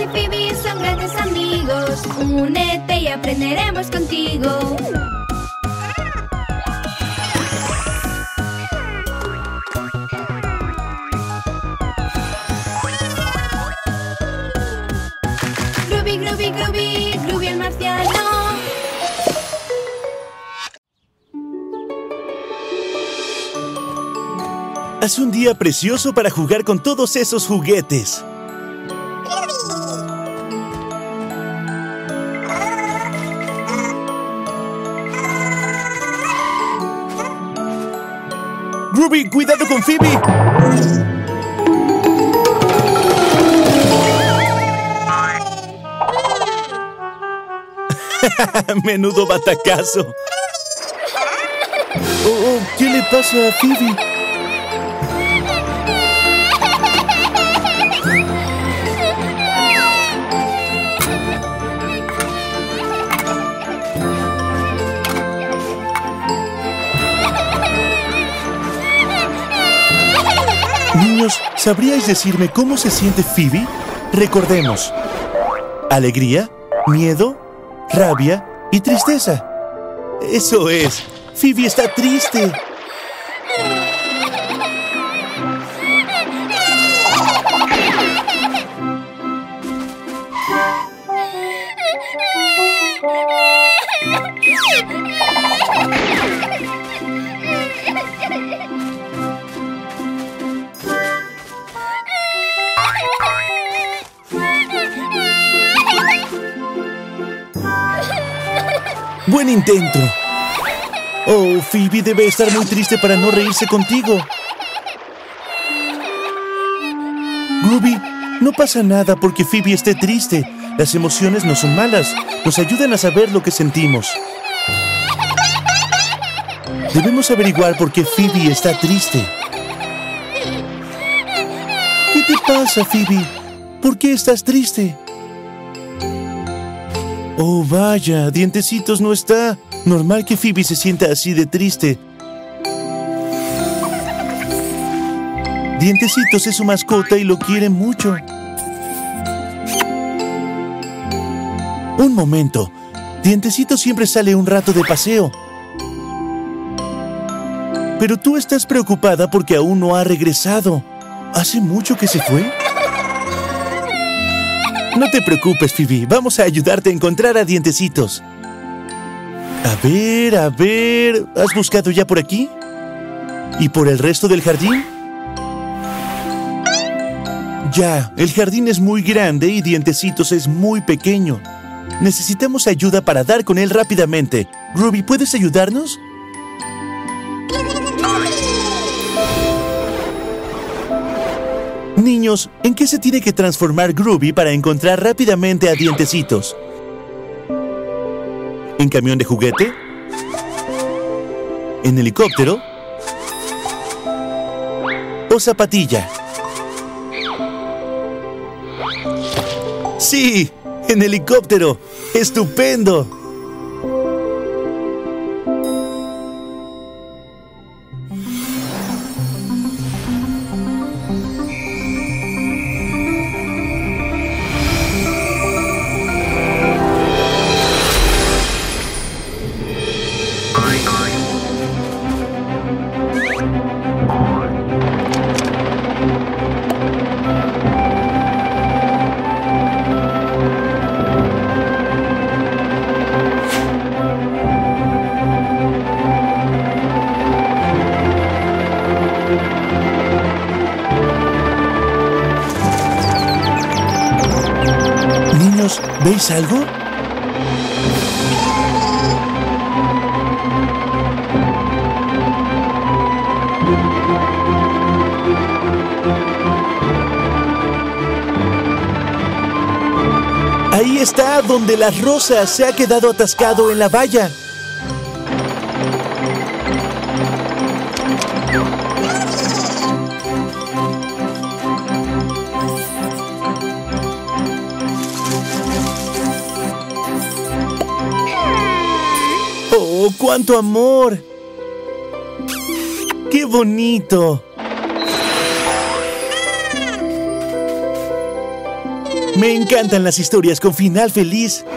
y Phoebe son grandes amigos. Únete y aprenderemos contigo. Groovy, Groovy, Groovy, Groovy el marciano. Es un día precioso para jugar con todos esos juguetes. Groovy, cuidado con Phoebe. Menudo batacazo. Oh, ¿qué le pasa a Phoebe? Niños, ¿sabríais decirme cómo se siente Phoebe? Recordemos: alegría, miedo, rabia y tristeza. Eso es, Phoebe está triste. ¡Buen intento! Oh, Phoebe debe estar muy triste para no reírse contigo. Groovy, no pasa nada porque Phoebe esté triste. Las emociones no son malas. Nos ayudan a saber lo que sentimos. Debemos averiguar por qué Phoebe está triste. ¿Qué te pasa, Phoebe? ¿Por qué estás triste? Oh, vaya, Dientecitos no está. Normal que Phoebe se sienta así de triste. Dientecitos es su mascota y lo quiere mucho. Un momento. Dientecitos siempre sale un rato de paseo. Pero tú estás preocupada porque aún no ha regresado. ¿Hace mucho que se fue? No te preocupes, Phoebe. Vamos a ayudarte a encontrar a Dientecitos. A ver... ¿Has buscado ya por aquí? ¿Y por el resto del jardín? Ya, el jardín es muy grande y Dientecitos es muy pequeño. Necesitamos ayuda para dar con él rápidamente. Groovy, ¿puedes ayudarnos? Niños, ¿en qué se tiene que transformar Groovy para encontrar rápidamente a Dientecitos? ¿En camión de juguete? ¿En helicóptero? ¿O zapatilla? ¡Sí! ¡En helicóptero! ¡Estupendo! ¿Veis algo? Ahí está, donde las rosas se ha quedado atascado en la valla. ¡Oh, cuánto amor! ¡Qué bonito! Me encantan las historias con final feliz.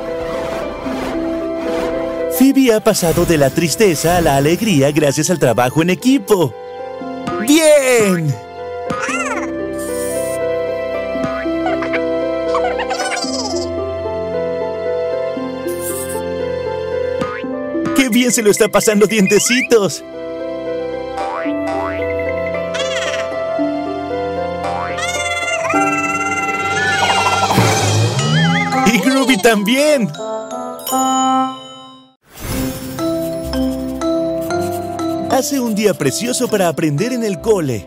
Phoebe ha pasado de la tristeza a la alegría gracias al trabajo en equipo. ¡Bien! ¡Qué bien se lo está pasando Dientecitos! ¡Y Groovy también! Hace un día precioso para aprender en el cole.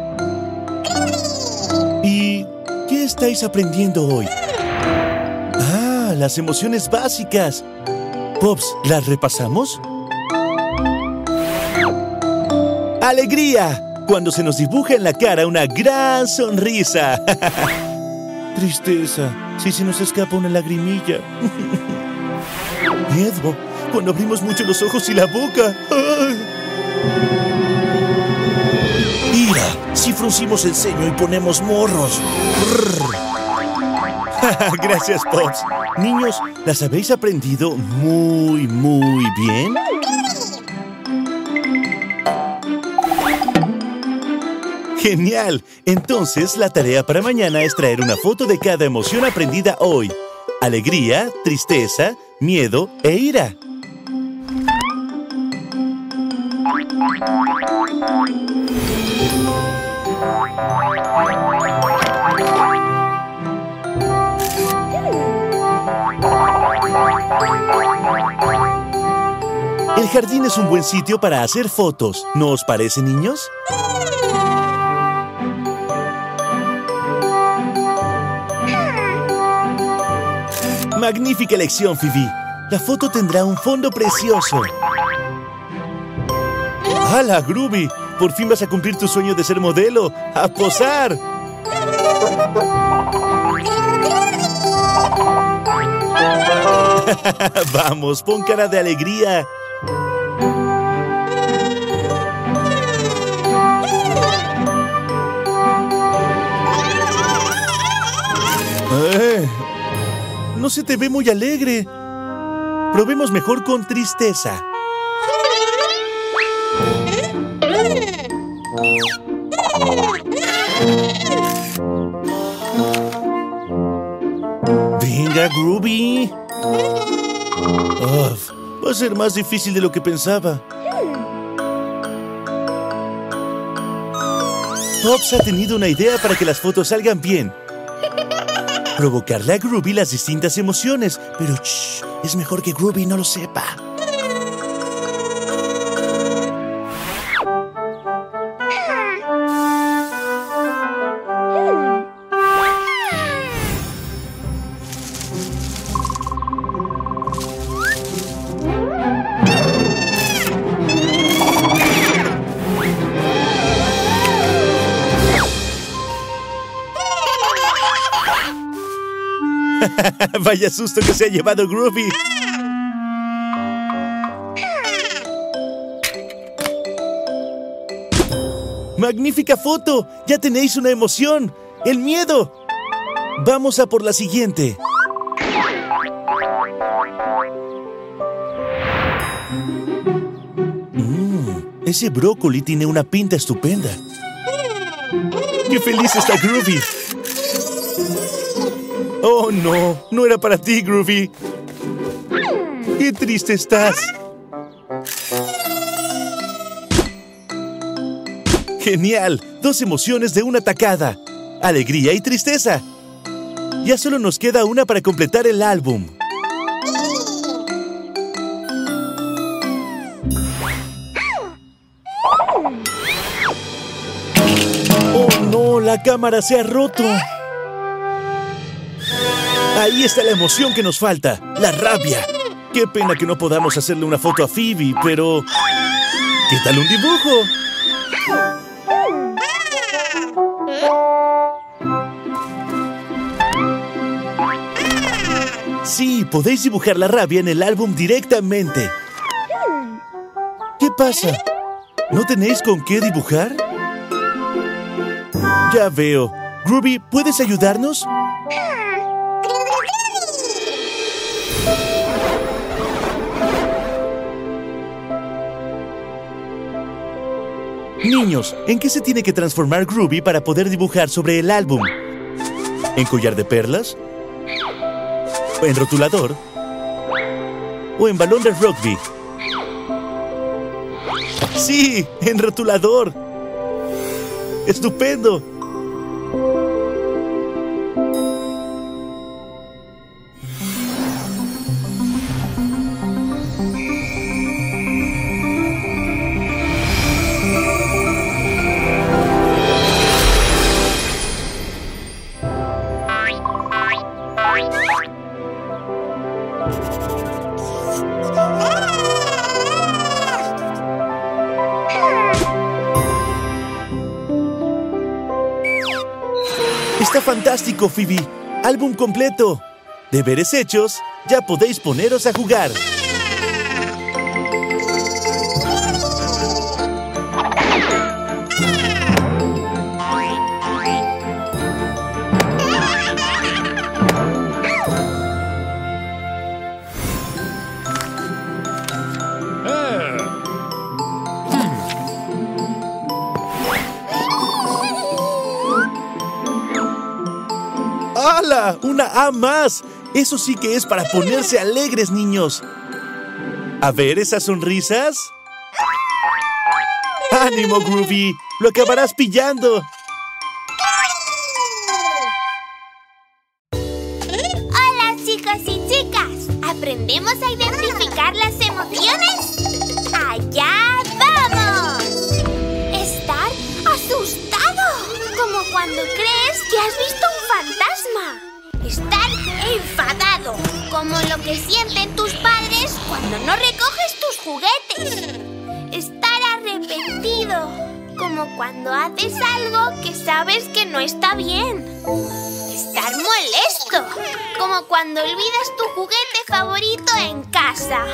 ¿Y qué estáis aprendiendo hoy? Ah, las emociones básicas. Pops, ¿las repasamos? ¡Alegría! Cuando se nos dibuja en la cara una gran sonrisa. Tristeza, si se nos escapa una lagrimilla. Miedo, cuando abrimos mucho los ojos y la boca. ¡Ay! Ira, si fruncimos el ceño y ponemos morros. Gracias, Pops. Niños, ¿las habéis aprendido muy bien? ¡Genial! Entonces, la tarea para mañana es traer una foto de cada emoción aprendida hoy. Alegría, tristeza, miedo e ira. El jardín es un buen sitio para hacer fotos, ¿no os parece, niños? Magnífica elección, Phoebe. La foto tendrá un fondo precioso. ¡Hala, Groovy! Por fin vas a cumplir tu sueño de ser modelo. ¡A posar! Vamos, pon cara de alegría. No se te ve muy alegre. Probemos mejor con tristeza. Venga, Groovy. Uf, va a ser más difícil de lo que pensaba. Pops ha tenido una idea para que las fotos salgan bien. Provocarle a Groovy las distintas emociones. Pero shh, es mejor que Groovy no lo sepa. Vaya susto que se ha llevado Groovy. ¡Magnífica foto! ¡Ya tenéis una emoción! ¡El miedo! Vamos a por la siguiente. Ese brócoli tiene una pinta estupenda. ¡Qué feliz está Groovy! ¡Oh, no! ¡No era para ti, Groovy! ¡Qué triste estás! ¡Genial! 2 emociones de una tacada. Alegría y tristeza. Ya solo nos queda una para completar el álbum. ¡Oh, no! ¡La cámara se ha roto! Ahí está la emoción que nos falta, la rabia. Qué pena que no podamos hacerle una foto a Phoebe, pero... ¿qué tal un dibujo? Sí, podéis dibujar la rabia en el álbum directamente. ¿Qué pasa? ¿No tenéis con qué dibujar? Ya veo. Groovy, ¿puedes ayudarnos? Niños, ¿en qué se tiene que transformar Groovy para poder dibujar sobre el álbum? ¿En collar de perlas? ¿O en rotulador? ¿O en balón de rugby? ¡Sí! ¡En rotulador! ¡Estupendo! ¡Está fantástico, Phoebe! ¡Álbum completo! Deberes hechos, ya podéis poneros a jugar. ¡Hala! ¡Una A más! Eso sí que es para ponerse alegres, niños. A ver esas sonrisas. ¡Ánimo, Groovy! ¡Lo acabarás pillando! Hola, chicos y chicas. ¿Aprendemos a identificar las emociones? ¡Allá vamos! Estar asustado, como cuando crees que has visto un fantasma. Estar enfadado, como lo que sienten tus padres cuando no recoges tus juguetes. Estar arrepentido, como cuando haces algo que sabes que no está bien. Estar molesto, como cuando olvidas tu juguete favorito en casa.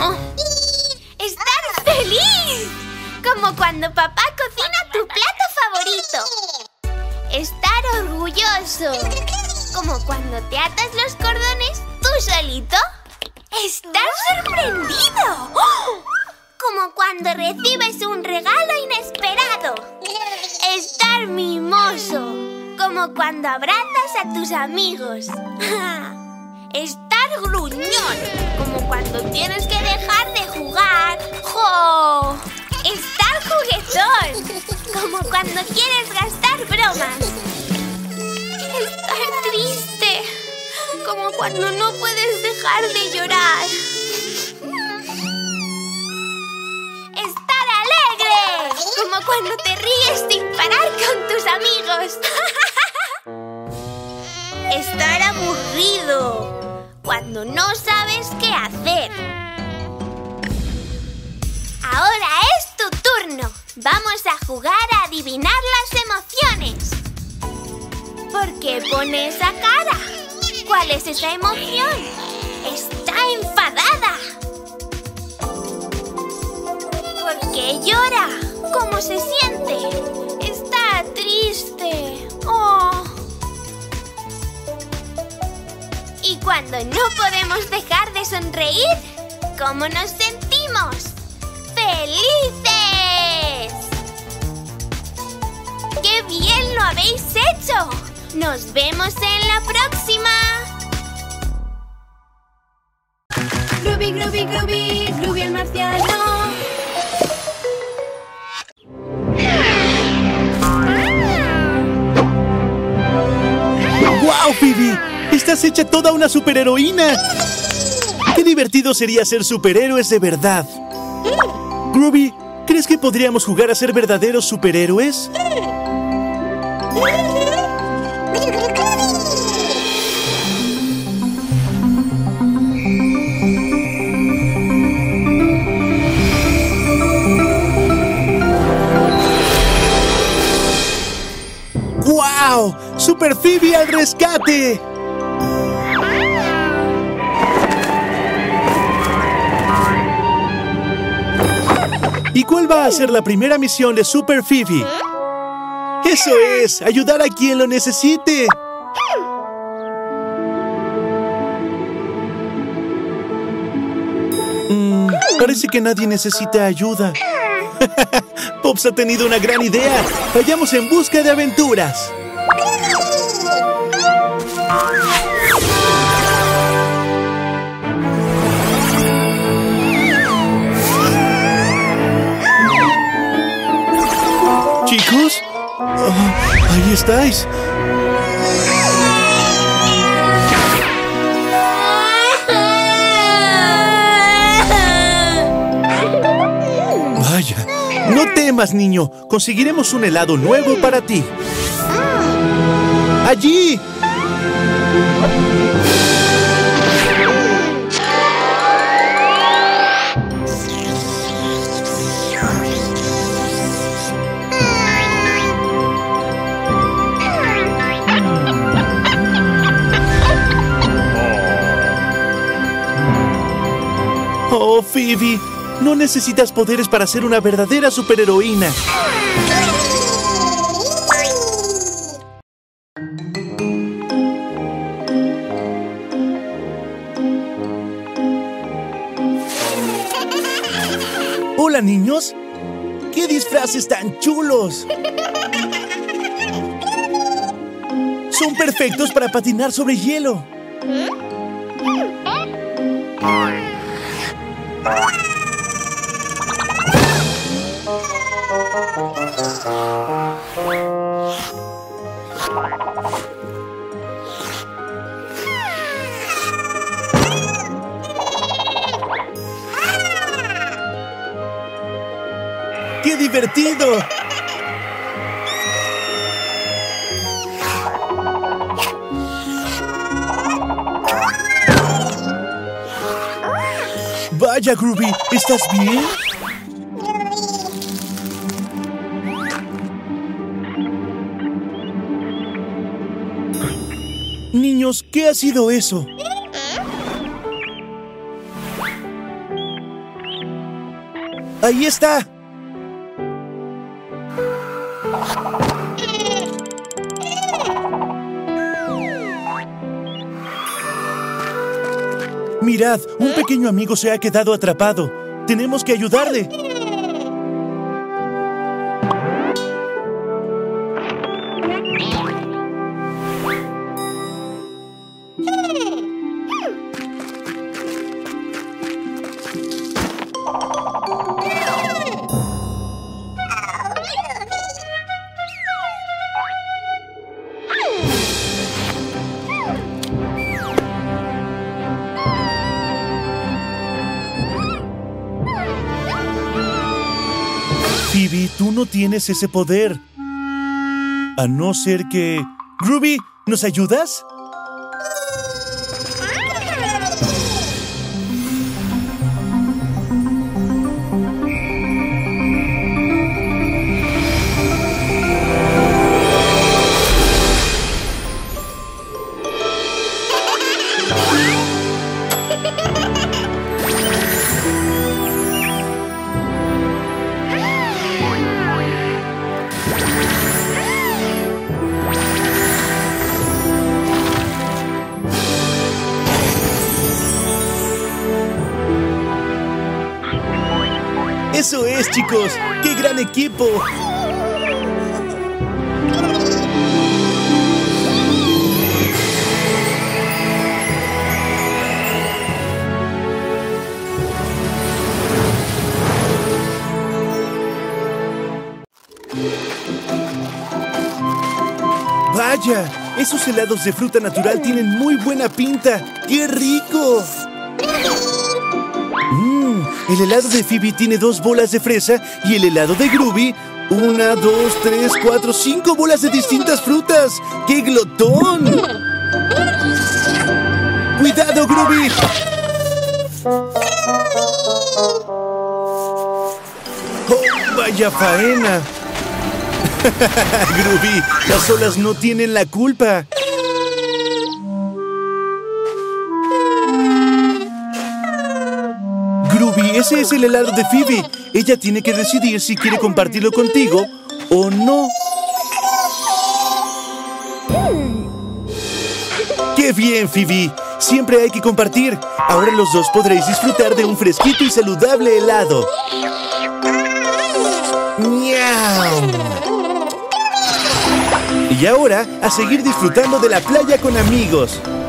Estar feliz, como cuando papá cocina tu plato favorito. Estar orgulloso, como cuando te atas los cordones tú solito. Estar sorprendido, como cuando recibes un regalo inesperado. Estar mimoso, como cuando abrazas a tus amigos. Estar gruñón, como cuando tienes que dejar de jugar. ¡Jo! Estar juguetón, como cuando quieres gastar bromas. Estar triste, como cuando no puedes dejar de llorar. Estar alegre, como cuando te ríes sin parar con tus amigos. Estar aburrido, cuando no sabes qué hacer. Ahora es tu turno. Vamos a jugar a adivinar las emociones. ¿Por qué pone esa cara? ¿Cuál es esa emoción? Está enfadada. ¿Por qué llora? ¿Cómo se siente? Está triste. Oh. Y cuando no podemos dejar de sonreír, ¿cómo nos sentimos? ¡Felices! ¡Qué bien lo habéis hecho! ¡Nos vemos en la próxima! Groovy, Groovy, Groovy, Groovy el marciano. ¡Guau, Phoebe! ¡Estás hecha toda una superheroína! ¡Qué divertido sería ser superhéroes de verdad! Groovy, ¿crees que podríamos jugar a ser verdaderos superhéroes? ¡Guau! ¡Super Phoebe al rescate! ¿Y cuál va a ser la primera misión de Super Phoebe? ¡Eso es! ¡Ayudar a quien lo necesite! Parece que nadie necesita ayuda. Pops ha tenido una gran idea. Vayamos en busca de aventuras. ¿Chicos? Ahí estáis. Vaya, no temas, niño. Conseguiremos un helado nuevo para ti. ¡Allí! Oh, Phoebe, no necesitas poderes para ser una verdadera superheroína. Hola, niños. ¡Qué disfraces tan chulos! Son perfectos para patinar sobre hielo. ¡Qué divertido! Vaya, Groovy, ¿estás bien? Niños, ¿qué ha sido eso? ¡Ahí está! Mirad, un pequeño amigo se ha quedado atrapado. Tenemos que ayudarle. Phoebe, tú no tienes ese poder. A no ser que... Groovy, ¿nos ayudas? ¡Eso es, chicos! ¡Qué gran equipo! ¡Vaya! Esos helados de fruta natural tienen muy buena pinta. ¡Qué rico! El helado de Phoebe tiene 2 bolas de fresa y el helado de Groovy, 1, 2, 3, 4, 5 bolas de distintas frutas. ¡Qué glotón! ¡Cuidado, Groovy! ¡Oh, vaya faena! Groovy, las olas no tienen la culpa. Groovy, ese es el helado de Phoebe. Ella tiene que decidir si quiere compartirlo contigo o no. ¡Qué bien, Phoebe! Siempre hay que compartir. Ahora los dos podréis disfrutar de un fresquito y saludable helado. ¡Nie! Y ahora, a seguir disfrutando de la playa con amigos.